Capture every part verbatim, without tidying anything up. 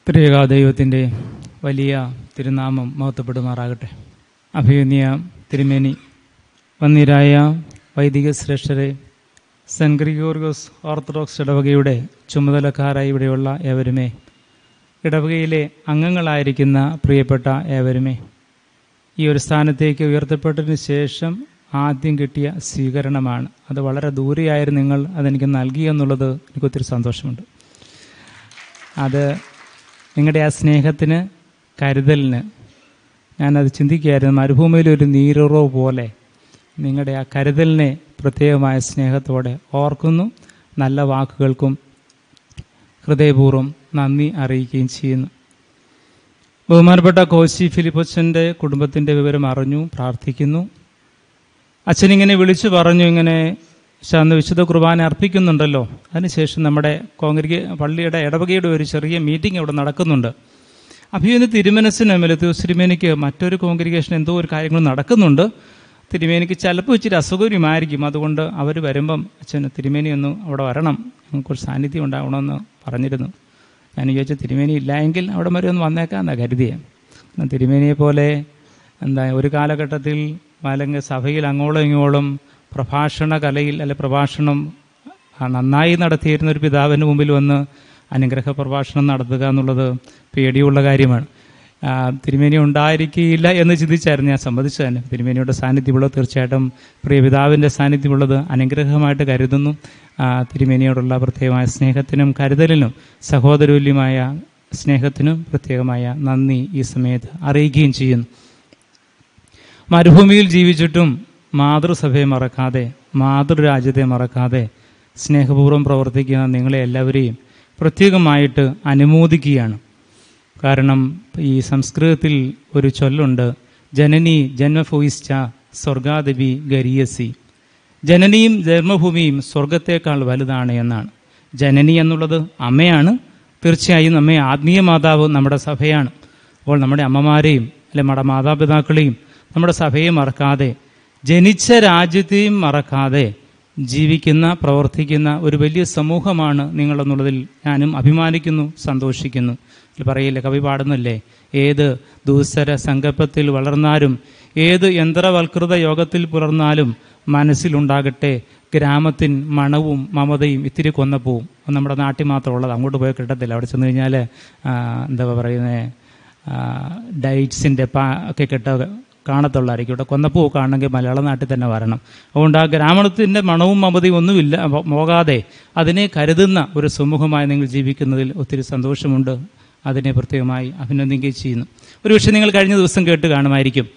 ത്രിയേക ദൈവത്തിൻ്റെ വലിയ തിരുനാമം മഹത്വപ്പെടുമാറാകട്ടെ. അഭിമന്യ തിരുമേനി, വന്യരായ വൈദിക ശ്രേഷ്ഠരെ, സെന്റ് ഗ്രിഗോറിയോസ് ഓർത്തഡോക്സ് ഇടവകയുടെ ചുമതലക്കാരായി ഇവിടെയുള്ള ഏവരുമേ, ഇടവകയിലെ അംഗങ്ങളായിരിക്കുന്ന പ്രിയപ്പെട്ട ഏവരുമേ, ഈ ഒരു സ്ഥാനത്തേക്ക് ഉയർത്തപ്പെട്ടതിന് ശേഷം ആദ്യം കിട്ടിയ സ്വീകരണമാണ്. അത് വളരെ ദൂരെയായിരുന്നു നിങ്ങൾ അതെനിക്ക് നൽകിയെന്നുള്ളത് എനിക്കൊത്തിരി സന്തോഷമുണ്ട്. അത് നിങ്ങളുടെ ആ സ്നേഹത്തിന്, കരുതലിന് ഞാനത് ചിന്തിക്കുകയായിരുന്നു. മരുഭൂമിയിലൊരു നീരുറവ് പോലെ നിങ്ങളുടെ ആ കരുതലിനെ പ്രത്യേകമായ സ്നേഹത്തോടെ ഓർക്കുന്നു. നല്ല വാക്കുകൾക്കും ഹൃദയപൂർവ്വം നന്ദി അറിയിക്കുകയും ചെയ്യുന്നു. ബഹുമാനപ്പെട്ട കോശി ഫിലിപ്പച്ചൻ്റെ കുടുംബത്തിൻ്റെ വിവരം അറിഞ്ഞു, പ്രാർത്ഥിക്കുന്നു. അച്ഛനിങ്ങനെ വിളിച്ചു പറഞ്ഞു, ഇങ്ങനെ അന്ന് വിശുദ്ധ കുർബാന അർപ്പിക്കുന്നുണ്ടല്ലോ, അതിനുശേഷം നമ്മുടെ കോൺഗ്രിഗേ പള്ളിയുടെ ഇടവകയുടെ ഒരു ചെറിയ മീറ്റിംഗ് അവിടെ നടക്കുന്നുണ്ട്. അപ്പോൾ ഇന്ന് തിരുമനസ്സിന് മെലത്യൂസ് തിരുമേനിക്ക് മറ്റൊരു കോൺഗ്രിഗേഷൻ എന്തോ ഒരു കാര്യങ്ങൾ നടക്കുന്നുണ്ട്. തിരുമേനിക്ക് ചിലപ്പോൾ ഇച്ചിരി അസൗകര്യമായിരിക്കും. അതുകൊണ്ട് അവർ വരുമ്പം അച്ഛന് തിരുമേനി ഒന്ന് അവിടെ വരണം, നമുക്കൊരു സാന്നിധ്യം ഉണ്ടാവണമെന്ന് പറഞ്ഞിരുന്നു. ഞാൻ ചോദിച്ചാൽ തിരുമേനി ഇല്ലായെങ്കിൽ അവിടെ വരെ ഒന്ന് വന്നേക്കാമെന്നാണ് കരുതിയത്. തിരുമേനിയെ പോലെ എന്താ ഒരു കാലഘട്ടത്തിൽ അല്ലെങ്കിൽ സഭയിൽ അങ്ങോളം ഇങ്ങോളം പ്രഭാഷണ കലയിൽ അല്ലെ പ്രഭാഷണം നന്നായി നടത്തിയിരുന്ന ഒരു പിതാവിന് മുമ്പിൽ വന്ന് അനുഗ്രഹ പ്രഭാഷണം നടത്തുക എന്നുള്ളത് പേടിയുള്ള കാര്യമാണ്. തിരുമേനി ഉണ്ടായിരിക്കില്ല എന്ന് ചിന്തിച്ചായിരുന്നു ഞാൻ സമ്മതിച്ചു തന്നെ. തിരുമേനിയുടെ സാന്നിധ്യമുള്ളത് തീർച്ചയായിട്ടും പ്രിയ പിതാവിൻ്റെ സാന്നിധ്യമുള്ളത് അനുഗ്രഹമായിട്ട് കരുതുന്നു. തിരുമേനിയോടുള്ള പ്രത്യേകമായ സ്നേഹത്തിനും കരുതലിനും സഹോദരതുല്യമായ സ്നേഹത്തിനും പ്രത്യേകമായ നന്ദി ഈ സമയത്ത് അറിയിക്കുകയും ചെയ്യുന്നു. മരുഭൂമിയിൽ ജീവിച്ചിട്ടും മാതൃസഭയെ മറക്കാതെ, മാതൃരാജ്യത്തെ മറക്കാതെ സ്നേഹപൂർവ്വം പ്രവർത്തിക്കുന്ന നിങ്ങളെ എല്ലാവരെയും പ്രത്യേകമായിട്ട് അനുമോദിക്കുകയാണ്. കാരണം ഈ സംസ്കൃതത്തിൽ ഒരു ചൊല്ലുണ്ട്, ജനനി ജന്മഭൂയിശ്ച സ്വർഗാദപി ഗരീയസി. ജനനിയും ജന്മഭൂമിയും സ്വർഗത്തേക്കാൾ വലുതാണ് എന്നാണ്. ജനനി എന്നുള്ളത് അമ്മയാണ്. തീർച്ചയായും നമ്മെ ആത്മീയ മാതാവ് നമ്മുടെ സഭയാണ്. അപ്പോൾ നമ്മുടെ അമ്മമാരെയും അല്ലെ നമ്മുടെ മാതാപിതാക്കളെയും നമ്മുടെ സഭയെ മറക്കാതെ, ജനിച്ച രാജ്യത്തെയും മറക്കാതെ ജീവിക്കുന്ന പ്രവർത്തിക്കുന്ന ഒരു വലിയ സമൂഹമാണ് നിങ്ങളെന്നുള്ളതിൽ ഞാനും അഭിമാനിക്കുന്നു, സന്തോഷിക്കുന്നു. പറയില്ലേ, കവി പാടുന്നല്ലേ, ഏത് ദൂസര സങ്കല്പത്തിൽ വളർന്നാലും ഏത് യന്ത്രവൽകൃത യോഗത്തിൽ പുലർന്നാലും മനസ്സിലുണ്ടാകട്ടെ ഗ്രാമത്തിൻ മണവും മമതയും ഇത്തിരി കൊന്നപ്പൂവും. നമ്മുടെ നാട്ടിൽ മാത്രമുള്ളത്, അങ്ങോട്ട് പോയി കിട്ടത്തില്ല. അവിടെ ചെന്ന് കഴിഞ്ഞാൽ എന്താ പറയുന്നത്, ഡൈറ്റ്സിൻ്റെ പാ ഒക്കെ കിട്ട കാണത്തുള്ളായിരിക്കും. ഇവിടെ കൊന്നപ്പൂ കാണണമെങ്കിൽ മലയാള നാട്ടിൽ തന്നെ വരണം. അതുകൊണ്ട് ആ ഗ്രാമത്തിൻ്റെ മണവും മമതയും ഒന്നുമില്ല പോകാതെ അതിനെ കരുതുന്ന ഒരു സമൂഹമായി നിങ്ങൾ ജീവിക്കുന്നതിൽ ഒത്തിരി സന്തോഷമുണ്ട്. അതിനെ പ്രത്യേകമായി അഭിനന്ദിക്കുകയും ചെയ്യുന്നു. ഒരു പക്ഷേ നിങ്ങൾ കഴിഞ്ഞ ദിവസം കേട്ട് കാണുമായിരിക്കും,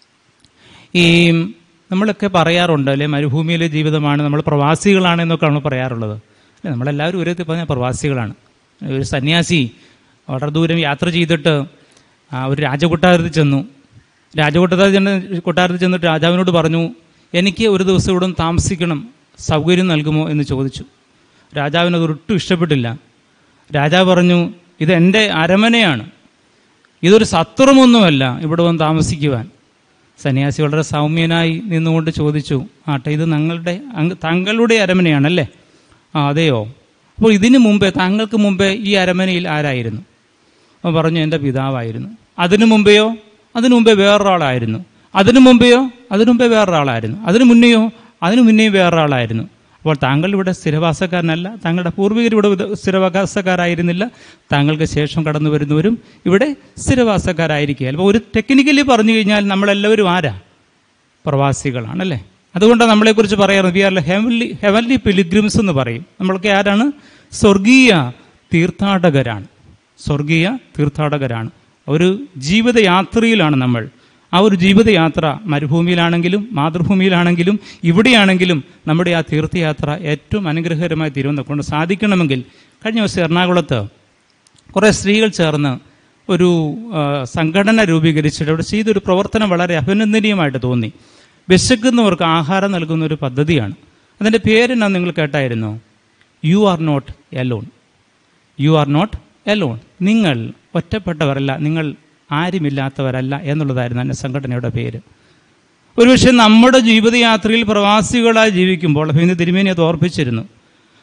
ഈ നമ്മളൊക്കെ പറയാറുണ്ട് അല്ലെ, മരുഭൂമിയിലെ ജീവിതമാണ്, നമ്മൾ പ്രവാസികളാണ് എന്നൊക്കെ നമ്മൾ പറയാറുള്ളത്. അല്ലെ, നമ്മളെല്ലാവരും ഒരേ പറഞ്ഞാൽ പ്രവാസികളാണ്. ഒരു സന്യാസി വളരെ ദൂരം യാത്ര ചെയ്തിട്ട് ഒരു രാജകൊട്ടാരത്തിൽ ചെന്നു. രാജകൊട്ടാരത്തിൽ ചെന്ന് കൊട്ടാരത്തിൽ ചെന്നിട്ട് രാജാവിനോട് പറഞ്ഞു, എനിക്ക് ഒരു ദിവസം ഇവിടെ താമസിക്കണം, സൗകര്യം നൽകുമോ എന്ന് ചോദിച്ചു. രാജാവിനത് ഒട്ടും ഇഷ്ടപ്പെട്ടില്ല. രാജാവ് പറഞ്ഞു, ഇത് എൻ്റെ അരമനയാണ്, ഇതൊരു സത്രമൊന്നുമല്ല ഇവിടെ വന്ന് താമസിക്കുവാൻ. സന്യാസി വളരെ സൗമ്യനായി നിന്നുകൊണ്ട് ചോദിച്ചു, ആട്ടെ, ഇത് ഞങ്ങളുടെ താങ്കളുടെ അരമനയാണല്ലേ? ആ അതെയോ. അപ്പോൾ ഇതിനു മുമ്പേ, താങ്കൾക്ക് മുമ്പേ ഈ അരമനയിൽ ആരായിരുന്നു? അപ്പോൾ പറഞ്ഞു, എൻ്റെ പിതാവായിരുന്നു. അതിനു മുമ്പെയോ? അതിനു മുമ്പേ വേറൊരാളായിരുന്നു. അതിനു മുമ്പെയോ? അതിനു മുമ്പേ വേറൊരാളായിരുന്നു. അതിനു മുന്നെയോ? അതിനു മുന്നേയും വേറൊരാളായിരുന്നു. അപ്പോൾ താങ്കൾ ഇവിടെ സ്ഥിരവാസക്കാരനല്ല, താങ്കളുടെ പൂർവികർ ഇവിടെ സ്ഥിരവാസക്കാരായിരുന്നില്ല, താങ്കൾക്ക് ശേഷം കടന്നു വരുന്നവരും ഇവിടെ സ്ഥിരവാസക്കാരായിരിക്കുക. അപ്പോൾ ഒരു ടെക്നിക്കലി പറഞ്ഞു കഴിഞ്ഞാൽ നമ്മളെല്ലാവരും ആരാ? പ്രവാസികളാണല്ലേ. അതുകൊണ്ടാണ് നമ്മളെക്കുറിച്ച് പറയാറ്, we are heavenly heavenly pilgrims എന്ന് പറയും. നമ്മളൊക്കെ ആരാണ്? സ്വർഗീയ തീർത്ഥാടകരാണ്. സ്വർഗീയ തീർത്ഥാടകരാണ്. ഒരു ജീവിതയാത്രയിലാണ് നമ്മൾ. ആ ഒരു ജീവിതയാത്ര മരുഭൂമിയിലാണെങ്കിലും മാതൃഭൂമിയിലാണെങ്കിലും ഇവിടെയാണെങ്കിലും നമ്മുടെ ആ തീർത്ഥയാത്ര ഏറ്റവും അനുഗ്രഹകരമായി തീരുമെന്ന് കൊണ്ട് സാധിക്കണമെങ്കിൽ, കഴിഞ്ഞ ദിവസം എറണാകുളത്ത് കുറേ സ്ത്രീകൾ ചേർന്ന് ഒരു സംഘടന രൂപീകരിച്ചിട്ട് അവിടെ ചെയ്തൊരു പ്രവർത്തനം വളരെ അഭിനന്ദനീയമായിട്ട് തോന്നി. വിശക്കുന്നവർക്ക് ആഹാരം നൽകുന്ന ഒരു പദ്ധതിയാണ്. അതിൻ്റെ പേരെന്നാ നിങ്ങൾ കേട്ടായിരുന്നോ? You are not alone. You are not alone. നിങ്ങൾ ഒറ്റപ്പെട്ടവരല്ല, നിങ്ങൾ ആരുമില്ലാത്തവരല്ല എന്നുള്ളതായിരുന്നു എൻ്റെ സംഘടനയുടെ പേര്. ഒരുപക്ഷെ നമ്മുടെ ജീവിതയാത്രയിൽ പ്രവാസികളായി ജീവിക്കുമ്പോൾ, ഇന്ന് തിരുമേനി അത് ഓർപ്പിച്ചിരുന്നു,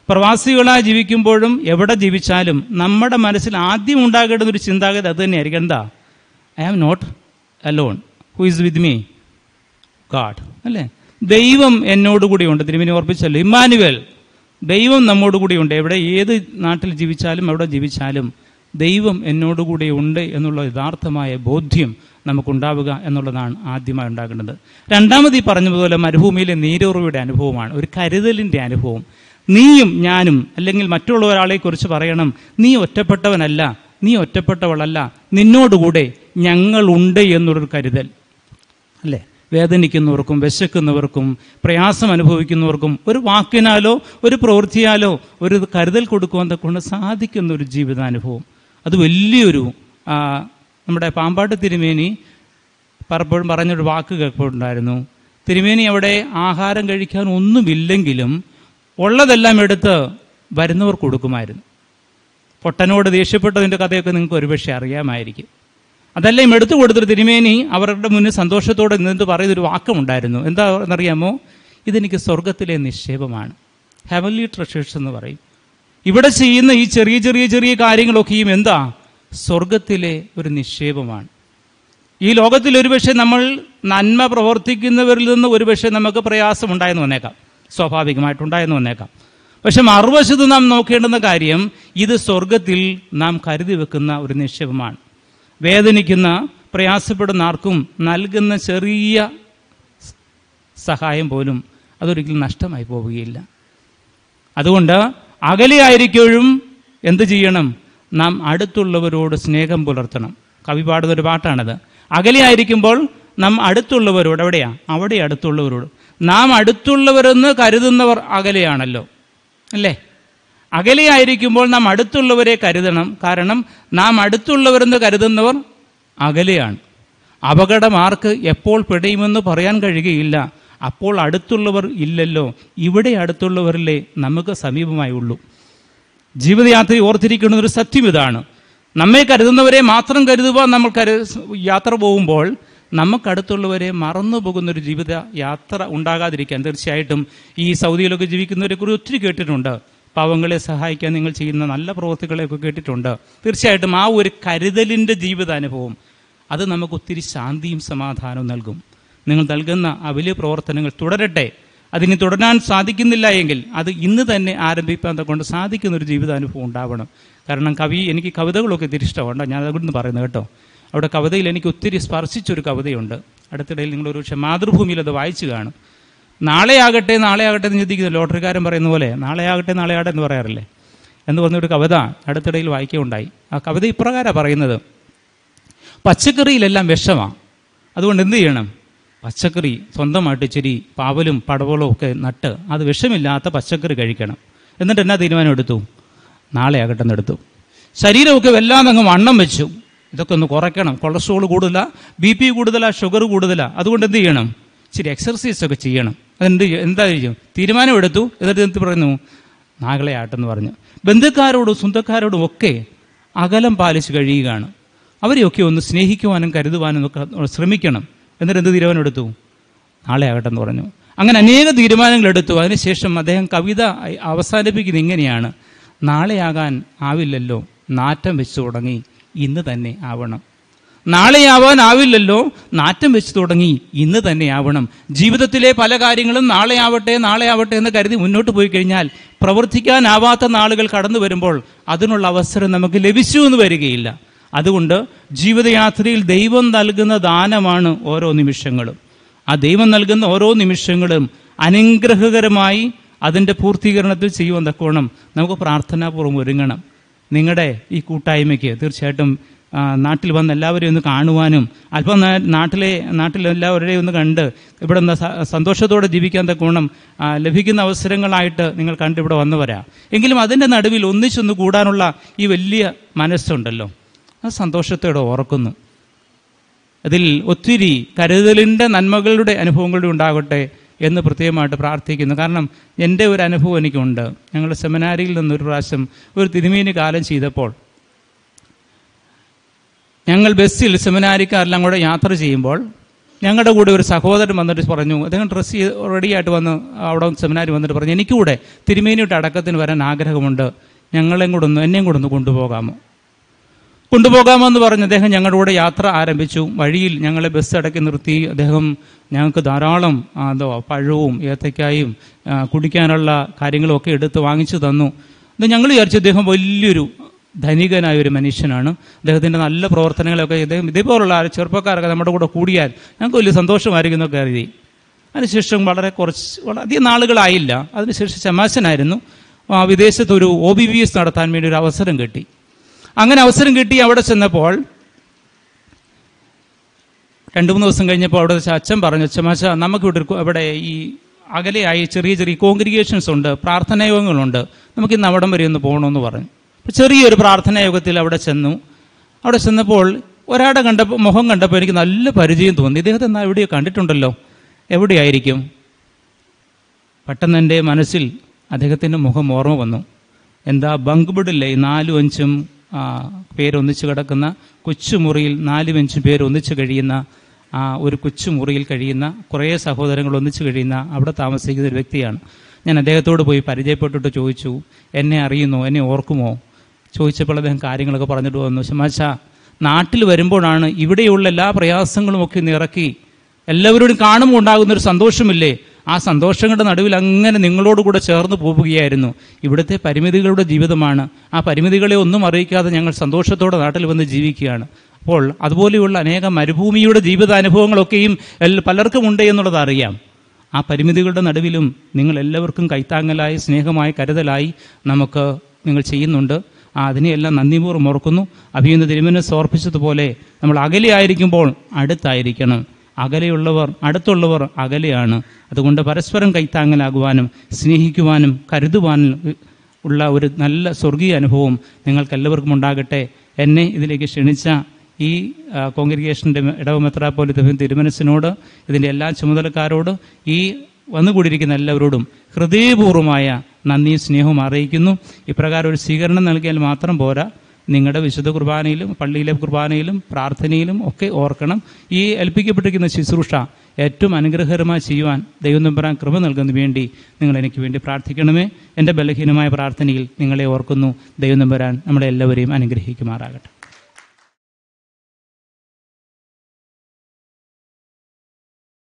പ്രവാസികളായി ജീവിക്കുമ്പോഴും എവിടെ ജീവിച്ചാലും നമ്മുടെ മനസ്സിൽ ആദ്യം ഉണ്ടാകേണ്ടുന്ന ഒരു ചിന്താഗതി അത് തന്നെയായിരിക്കും. എന്താ? I am not alone, who is with me? God. അല്ലേ? ദൈവം എന്നോടുകൂടിയുണ്ട്. തിരുമേനി ഓർപ്പിച്ചല്ലോ, ഇമ്മാനുവേൽ, ദൈവം നമ്മോടുകൂടിയുണ്ട്. എവിടെ ഏത് നാട്ടിൽ ജീവിച്ചാലും എവിടെ ജീവിച്ചാലും ദൈവം എന്നോടുകൂടി ഉണ്ട് എന്നുള്ള യഥാർത്ഥമായ ബോധ്യം നമുക്കുണ്ടാവുക എന്നുള്ളതാണ് ആദ്യമായി ഉണ്ടാകേണ്ടത്. രണ്ടാമത് ഈ പറഞ്ഞതുപോലെ മരുഭൂമിയിലെ നീരുറവയുടെ അനുഭവമാണ്, ഒരു കരുതലിൻ്റെ അനുഭവം. നീയും ഞാനും, അല്ലെങ്കിൽ മറ്റുള്ള ഒരാളെക്കുറിച്ച് പറയണം, നീ ഒറ്റപ്പെട്ടവനല്ല, നീ ഒറ്റപ്പെട്ടവളല്ല, നിന്നോടുകൂടെ ഞങ്ങളുണ്ട് എന്നുള്ളൊരു കരുതൽ. അല്ലേ? വേദനിക്കുന്നവർക്കും വിശക്കുന്നവർക്കും പ്രയാസം അനുഭവിക്കുന്നവർക്കും ഒരു വാക്കിനാലോ ഒരു പ്രവൃത്തിയാലോ ഒരു കരുതൽ കൊടുക്കുവാൻ കൊണ്ട് സാധിക്കുന്ന ഒരു ജീവിതാനുഭവം. അത് വലിയൊരു നമ്മുടെ പാമ്പാട്ട് തിരുമേനി പലപ്പോഴും പറഞ്ഞൊരു വാക്ക് കേൾക്കുന്നുണ്ടായിരുന്നു. തിരുമേനി അവിടെ ആഹാരം കഴിക്കാൻ ഒന്നുമില്ലെങ്കിലും ഉള്ളതെല്ലാം എടുത്ത് വരുന്നവർ കൊടുക്കുമായിരുന്നു. പൊട്ടനോട് ദേഷ്യപ്പെട്ടതിൻ്റെ കഥയൊക്കെ നിങ്ങൾക്ക് ഒരുപക്ഷെ അറിയാമായിരിക്കും. അതെല്ലാം എടുത്തു കൊടുത്തിട്ട് തിരുമേനി അവരുടെ മുന്നിൽ സന്തോഷത്തോടെ നിന്നിട്ട് പറയുന്നൊരു വാക്കുമുണ്ടായിരുന്നു. എന്താ എന്നറിയാമോ? ഇതെനിക്ക് സ്വർഗത്തിലെ നിക്ഷേപമാണ്, ഹെവൻലി ട്രഷേഴ്സ് എന്ന് പറയും. ഇവിടെ ചെയ്യുന്ന ഈ ചെറിയ ചെറിയ ചെറിയ കാര്യങ്ങളൊക്കെയും എന്താ? സ്വർഗത്തിലെ ഒരു നിക്ഷേപമാണ്. ഈ ലോകത്തിൽ ഒരുപക്ഷെ നമ്മൾ നന്മ പ്രവർത്തിക്കുന്നവരിൽ നിന്ന് ഒരുപക്ഷെ നമുക്ക് പ്രയാസം ഉണ്ടായെന്ന് വന്നേക്കാം, സ്വാഭാവികമായിട്ടുണ്ടായെന്ന് വന്നേക്കാം. പക്ഷെ മറുവശത്ത് നാം നോക്കേണ്ടുന്ന കാര്യം, ഇത് സ്വർഗത്തിൽ നാം കരുതി വെക്കുന്ന ഒരു നിക്ഷേപമാണ്. വേദനിക്കുന്ന പ്രയാസപ്പെടുന്ന ആർക്കും നൽകുന്ന ചെറിയ സഹായം പോലും അതൊരിക്കലും നഷ്ടമായി പോവുകയില്ല. അതുകൊണ്ട് അകലെയായിരിക്കും എന്ത് ചെയ്യണം? നാം അടുത്തുള്ളവരോട് സ്നേഹം പുലർത്തണം. കവി പാടുന്നൊരു പാട്ടാണത്. അകലെയായിരിക്കുമ്പോൾ നാം അടുത്തുള്ളവരോട്, എവിടെയാ? അവിടെ അടുത്തുള്ളവരോട്. നാം അടുത്തുള്ളവരെന്ന് കരുതുന്നവർ അകലെയാണല്ലോ, അല്ലേ? അകലെയായിരിക്കുമ്പോൾ നാം അടുത്തുള്ളവരെ കരുതണം. കാരണം നാം അടുത്തുള്ളവരെന്ന് കരുതുന്നവർ അകലെയാണ്. അപകടം ആർക്ക് എപ്പോൾ പിടയുമെന്ന് പറയാൻ കഴിയുകയില്ല. അപ്പോൾ അടുത്തുള്ളവർ ഇല്ലല്ലോ, ഇവിടെ അടുത്തുള്ളവരില്ലേ നമുക്ക് സമീപമായി ഉള്ളൂ. ജീവിതയാത്ര ഓർത്തിരിക്കുന്ന ഒരു സത്യം ഇതാണ്. നമ്മെ കരുതുന്നവരെ മാത്രം കരുതുക. നമ്മൾ കരു യാത്ര പോകുമ്പോൾ നമുക്കടുത്തുള്ളവരെ മറന്നു പോകുന്നൊരു ജീവിത യാത്ര ഉണ്ടാകാതിരിക്കാൻ തീർച്ചയായിട്ടും ഈ സൗദിയിലൊക്കെ ജീവിക്കുന്നവരെ കുറിച്ച് ഒത്തിരി കേട്ടിട്ടുണ്ട്. പാവങ്ങളെ സഹായിക്കാൻ നിങ്ങൾ ചെയ്യുന്ന നല്ല പ്രവൃത്തികളെയൊക്കെ കേട്ടിട്ടുണ്ട്. തീർച്ചയായിട്ടും ആ ഒരു കരുതലിൻ്റെ ജീവിതാനുഭവം അത് നമുക്ക് ഒത്തിരി ശാന്തിയും സമാധാനവും നൽകും. നിങ്ങൾ നൽകുന്ന ആ വലിയ പ്രവർത്തനങ്ങൾ തുടരട്ടെ. അതിന് തുടരാൻ സാധിക്കുന്നില്ല എങ്കിൽ അത് ഇന്ന് തന്നെ ആരംഭിക്കാൻ കൊണ്ട് സാധിക്കുന്നൊരു ജീവിതാനുഭവം ഉണ്ടാവണം. കാരണം കവി, എനിക്ക് കവിതകളൊക്കെ ഒത്തിരി ഇഷ്ടമുണ്ട്, ഞാൻ അതുകൊണ്ട് പറയുന്നത് കേട്ടോ. അവിടെ കവിതയിൽ എനിക്ക് ഒത്തിരി സ്പർശിച്ചൊരു കവിതയുണ്ട്. അടുത്തിടയിൽ നിങ്ങളൊരു പക്ഷേ മാതൃഭൂമിയിൽ അത് വായിച്ചു കാണും. നാളെ ആകട്ടെ നാളെ ആകട്ടെ എന്ന് ചിന്തിക്കുന്നു. ലോട്ടറിക്കാരൻ പറയുന്ന പോലെ നാളെ ആകട്ടെ നാളെ ആകട്ടെ എന്ന് പറയാറില്ലേ എന്ന് പറഞ്ഞൊരു കവിത അടുത്തിടയിൽ വായിക്കുകയുണ്ടായി. ആ കവിത ഇപ്രകാരമാണ് പറയുന്നത്: പച്ചക്കറിയിലെല്ലാം വിഷമാണ്, അതുകൊണ്ട് എന്ത് ചെയ്യണം? പച്ചക്കറി സ്വന്തമായിട്ട് ഇച്ചിരി പാവലും പടവലും ഒക്കെ നട്ട് അത് വിഷമില്ലാത്ത പച്ചക്കറി കഴിക്കണം. എന്നിട്ട് എന്നാ തീരുമാനം എടുത്തു? നാളെ ആകട്ടെ എന്നെടുത്തു. ശരീരമൊക്കെ വല്ലാതെ അങ്ങ് വണ്ണം വെച്ചു. ഇതൊക്കെ ഒന്ന് കുറയ്ക്കണം, കൊളസ്ട്രോൾ കൂടുതലാ, ബി പി കൂടുതലാ, ഷുഗർ കൂടുതലാ, അതുകൊണ്ട് എന്ത് ചെയ്യണം? ഇച്ചിരി എക്സർസൈസൊക്കെ ചെയ്യണം. അതെന്ത് എന്താ ചെയ്യും? തീരുമാനം എടുത്തു. എന്നിട്ട് എന്ത് പറയുന്നു? നാളെ ആട്ടെന്ന് പറഞ്ഞു. ബന്ധുക്കാരോടും സ്വന്തക്കാരോടും ഒക്കെ അകലം പാലിച്ച് കഴിയുകയാണ്. അവരെയൊക്കെ ഒന്ന് സ്നേഹിക്കുവാനും കരുതുവാനും ഒക്കെ ശ്രമിക്കണം. എന്നിട്ട് എന്ത് തീരുമാനം എടുത്തു? നാളെ ആകട്ടെ എന്ന് പറഞ്ഞു. അങ്ങനെ അനേക തീരുമാനങ്ങൾ എടുത്തു. അതിനുശേഷം അദ്ദേഹം കവിത അവസാനിപ്പിക്കുന്നത് ഇങ്ങനെയാണ്: നാളെയാകാൻ ആവില്ലല്ലോ, നാറ്റം വെച്ച് തുടങ്ങി, ഇന്ന് തന്നെ ആവണം. നാളെയാവാൻ ആവില്ലല്ലോ, നാറ്റം വെച്ച് തുടങ്ങി, ഇന്ന് തന്നെ ആവണം. ജീവിതത്തിലെ പല കാര്യങ്ങളും നാളെ ആവട്ടെ നാളെ ആവട്ടെ എന്ന് കരുതി മുന്നോട്ട് പോയി കഴിഞ്ഞാൽ പ്രവർത്തിക്കാനാവാത്ത നാളുകൾ കടന്നു വരുമ്പോൾ അതിനുള്ള അവസരം നമുക്ക് ലഭിച്ചു എന്ന് വരികയില്ല. അതുകൊണ്ട് ജീവിതയാത്രയിൽ ദൈവം നൽകുന്ന ദാനമാണ് ഓരോ നിമിഷങ്ങളും. ആ ദൈവം നൽകുന്ന ഓരോ നിമിഷങ്ങളും അനുഗ്രഹകരമായി അതിൻ്റെ പൂർത്തീകരണത്തിൽ ചെയ്യുവാൻ തക്കവണ്ണം നമുക്ക് പ്രാർത്ഥനാപൂർവ്വം ഒരുങ്ങണം. നിങ്ങളുടെ ഈ കൂട്ടായ്മയ്ക്ക് തീർച്ചയായിട്ടും നാട്ടിൽ വന്ന് എല്ലാവരെയും ഒന്ന് കാണുവാനും അല്പം നാട്ടിലെ നാട്ടിലെല്ലാവരുടെയും ഒന്ന് കണ്ട് ഇവിടെ നിന്ന് സന്തോഷത്തോടെ ജീവിക്കാൻ തക്കവണ്ണം ലഭിക്കുന്ന അവസരങ്ങളായിട്ട് നിങ്ങൾ കണ്ട് ഇവിടെ വന്നവരാ. എങ്കിലും അതിൻ്റെ നടുവിൽ ഒന്നിച്ചൊന്ന് കൂടാനുള്ള ഈ വലിയ മനസ്സുണ്ടല്ലോ, അത് സന്തോഷത്തോടെ ഓർക്കുന്നു. അതിൽ ഒത്തിരി കരുതലിൻ്റെ നന്മകളുടെ അനുഭവങ്ങളുടെ ഉണ്ടാകട്ടെ എന്ന് പ്രത്യേകമായിട്ട് പ്രാർത്ഥിക്കുന്നു. കാരണം എൻ്റെ ഒരു അനുഭവം എനിക്കുണ്ട്. ഞങ്ങൾ സെമിനാരിയിൽ നിന്നൊരു പ്രാവശ്യം ഒരു തിരുമേനി കാലം ചെയ്തപ്പോൾ ഞങ്ങൾ ബസ്സിൽ സെമിനാരിക്കാരെല്ലാം കൂടെ യാത്ര ചെയ്യുമ്പോൾ ഞങ്ങളുടെ കൂടെ ഒരു സഹോദരൻ വന്നിട്ട് പറഞ്ഞു, അദ്ദേഹം ഡ്രസ്സ് ചെയ്ത് റെഡിയായിട്ട് വന്ന് അവിടെ സെമിനാരി വന്നിട്ട് പറഞ്ഞു, എനിക്കൂടെ തിരുമേനിയുടെ അടക്കത്തിന് വരാൻ ആഗ്രഹമുണ്ട്, ഞങ്ങളെയും കൂടെ ഒന്ന് എന്നെയും കൂടെ ഒന്ന് കൊണ്ടുപോകാമോ കൊണ്ടുപോകാമോ എന്ന് പറഞ്ഞ് അദ്ദേഹം ഞങ്ങളുടെ കൂടെ യാത്ര ആരംഭിച്ചു. വഴിയിൽ ഞങ്ങളെ ബസ് അടക്കി നിർത്തി അദ്ദേഹം ഞങ്ങൾക്ക് ധാരാളം എന്തോ പഴവും ഏത്തക്കായും കുടിക്കാനുള്ള കാര്യങ്ങളും ഒക്കെ എടുത്ത് വാങ്ങിച്ചു തന്നു. ഇത് ഞങ്ങൾ വിചാരിച്ചു അദ്ദേഹം വലിയൊരു ധനികനായ ഒരു മനുഷ്യനാണ്, അദ്ദേഹത്തിൻ്റെ നല്ല പ്രവർത്തനങ്ങളൊക്കെ ഇദ്ദേഹം ഇതേപോലുള്ള ചെറുപ്പക്കാരൊക്കെ നമ്മുടെ കൂടെ കൂടിയാൽ ഞങ്ങൾക്ക് വലിയ സന്തോഷമായിരിക്കും എന്നൊക്കെ കരുതി. അതിനുശേഷം വളരെ കുറച്ച് വളരെ അധികം നാളുകളായില്ല, അതിനുശേഷം ശമാശനായിരുന്നു. വിദേശത്ത് ഒരു ഒ ബി ബി എസ് നടത്താൻ വേണ്ടി ഒരു അവസരം കിട്ടി. അങ്ങനെ അവസരം കിട്ടി അവിടെ ചെന്നപ്പോൾ രണ്ട് മൂന്ന് ദിവസം കഴിഞ്ഞപ്പോൾ അവിടെ അച്ഛൻ പറഞ്ഞു, ചമാശ നമുക്കിവിടെ ഇവിടെ ഈ അകലെയായി ചെറിയ ചെറിയ കോൺഗ്രിഗേഷൻസ് ഉണ്ട്, പ്രാർത്ഥനായോഗങ്ങളുണ്ട്, നമുക്കിന്ന് അവിടം വരെ ഒന്ന് പോകണമെന്ന് പറഞ്ഞു. അപ്പോൾ ചെറിയൊരു പ്രാർത്ഥനായോഗത്തിൽ അവിടെ ചെന്നു. അവിടെ ചെന്നപ്പോൾ ഒരാടെ കണ്ടപ്പോൾ മുഖം കണ്ടപ്പോൾ എനിക്ക് നല്ല പരിചയം തോന്നി. ഇദ്ദേഹത്തെ എന്നാൽ എവിടെയോ കണ്ടിട്ടുണ്ടല്ലോ, എവിടെയായിരിക്കും? പെട്ടെന്ന് എൻ്റെ മനസ്സിൽ അദ്ദേഹത്തിൻ്റെ മുഖം ഓർമ്മ വന്നു. എന്താ ബങ്ക്ബിഡില്ലേ നാലും അഞ്ചും പേരൊന്നിച്ച് കിടക്കുന്ന കൊച്ചുമുറിയിൽ നാലും അഞ്ചും പേരൊന്നിച്ച് കഴിയുന്ന ആ ഒരു കൊച്ചുമുറിയിൽ കഴിയുന്ന കുറേ സഹോദരങ്ങൾ ഒന്നിച്ച് കഴിയുന്ന അവിടെ താമസിക്കുന്ന ഒരു വ്യക്തിയാണ്. ഞാൻ അദ്ദേഹത്തോട് പോയി പരിചയപ്പെട്ടിട്ട് ചോദിച്ചു, എന്നെ അറിയുന്നോ, എന്നെ ഓർക്കുമോ? ചോദിച്ചപ്പോൾ അദ്ദേഹം കാര്യങ്ങളൊക്കെ പറഞ്ഞിട്ട് വന്നു. ശമാശ, നാട്ടിൽ വരുമ്പോഴാണ് ഇവിടെയുള്ള എല്ലാ പ്രയാസങ്ങളും ഒക്കെ നിറക്കി എല്ലാവരോടും കാണുമ്പോൾ ഉണ്ടാകുന്നൊരു സന്തോഷമില്ലേ, ആ സന്തോഷങ്ങളുടെ നടുവിൽ അങ്ങനെ നിങ്ങളോടുകൂടെ ചേർന്ന് പോവുകയായിരുന്നു. ഇവിടുത്തെ പരിമിതികളുടെ ജീവിതമാണ്, ആ പരിമിതികളെ ഒന്നും അറിയിക്കാതെ ഞങ്ങൾ സന്തോഷത്തോടെ നാട്ടിൽ വന്ന് ജീവിക്കുകയാണ്. അപ്പോൾ അതുപോലെയുള്ള അനേകം മരുഭൂമിയുടെ ജീവിതാനുഭവങ്ങളൊക്കെയും പലർക്കും ഉണ്ട് എന്നുള്ളത് അറിയാം. ആ പരിമിതികളുടെ നടുവിലും നിങ്ങൾ എല്ലാവർക്കും കൈത്താങ്ങലായി സ്നേഹമായി കരുതലായി നമുക്ക് നിങ്ങൾ ചെയ്യുന്നുണ്ട്. ആ അതിനെയെല്ലാം നന്ദിപൂർവ്വം ഓർക്കുന്നു. അഭിയുന്ന തിരുമനസ് ഓർപ്പിച്ചതുപോലെ നമ്മൾ അകലെയായിരിക്കുമ്പോൾ അടുത്തായിരിക്കണം. അകലെയുള്ളവർ അടുത്തുള്ളവർ അകലെയാണ്. അതുകൊണ്ട് പരസ്പരം കൈത്താങ്ങലാകുവാനും സ്നേഹിക്കുവാനും കരുതുവാനും ഉള്ള ഒരു നല്ല സ്വർഗീയ അനുഭവം നിങ്ങൾക്കെല്ലാവർക്കും ഉണ്ടാകട്ടെ. എന്നെ ഇതിലേക്ക് ക്ഷണിച്ച ഈ കോൺഗ്രിഗേഷൻ്റെ ഇടവ മെത്രാപ്പോലീത്ത തിരുമനസിനോട്, ഇതിൻ്റെ എല്ലാ ചുമതലക്കാരോട്, ഈ വന്നുകൂടിയിരിക്കുന്ന എല്ലാവരോടും ഹൃദയപൂർവ്വമായ നന്ദിയും സ്നേഹവും അറിയിക്കുന്നു. ഇപ്രകാരം ഒരു സ്വീകരണം നൽകിയാൽ മാത്രം പോരാ, നിങ്ങളുടെ വിശുദ്ധ കുർബാനയിലും പള്ളിയിലെ കുർബാനയിലും പ്രാർത്ഥനയിലും ഒക്കെ ഓർക്കണം. ഈ ഏൽപ്പിക്കപ്പെട്ടിരിക്കുന്ന ശുശ്രൂഷ ഏറ്റവും അനുഗ്രഹകരമായി ചെയ്യുവാൻ ദൈവം തമ്പുരാൻ കൃപ നൽകുന്നതിന് വേണ്ടി നിങ്ങൾ എനിക്ക് വേണ്ടി പ്രാർത്ഥിക്കണമേ. എൻ്റെ ബലഹീനമായ പ്രാർത്ഥനയിൽ നിങ്ങളെ ഓർക്കുന്നു. ദൈവം തമ്പുരാൻ നമ്മളെ എല്ലാവരെയും അനുഗ്രഹിക്കുമാറാകട്ടെ.